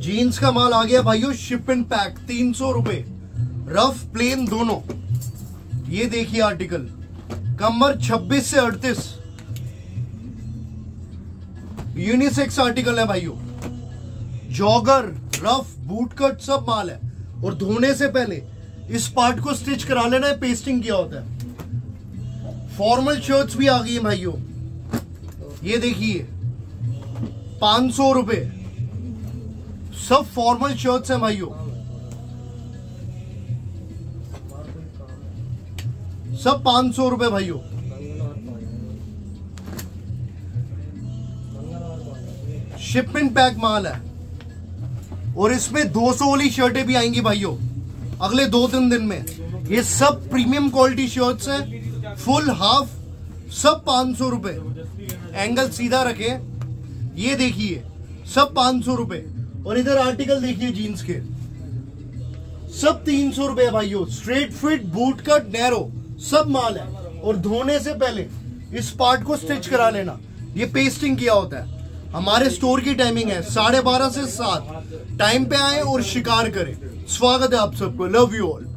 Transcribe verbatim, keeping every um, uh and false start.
Jeans का माल आ गया भाइयों, शिप एंड पैक, तीन सौ रुपए, रफ प्लेन दोनों। ये देखिए आर्टिकल, कमर छब्बीस से अड़तीस, यूनिसेक्स आर्टिकल है भाइयों। जॉगर, रफ, बूट कट सब माल है। और धोने से पहले इस पार्ट को स्टिच करा लेना है, पेस्टिंग किया होता है। फॉर्मल शर्ट्स भी आ गई है भाइयों, ये देखिए पांच सौ रुपए, सब फॉर्मल शर्ट्स हैं भाइयों, सब पांच सौ रुपए भाइयों। शिपमेंट पैक माल है। और इसमें दो सौ वाली शर्टें भी आएंगी भाइयों अगले दो तीन दिन में। ये सब प्रीमियम क्वालिटी शर्ट्स हैं, फुल हाफ, सब पांच सौ रुपए। एंगल सीधा रखें, ये देखिए सब पांच सौ रुपए। और इधर आर्टिकल देखिए जीन्स के, सब तीन सौ रुपए भाइयों। Straight fit, boot cut, narrow, सब माल है। और धोने से पहले इस पार्ट को स्टिच करा लेना, ये पेस्टिंग किया होता है। हमारे स्टोर की टाइमिंग है साढ़े बारह से सात। टाइम पे आए और शिकार करें। स्वागत है आप सबको, लव यू ऑल।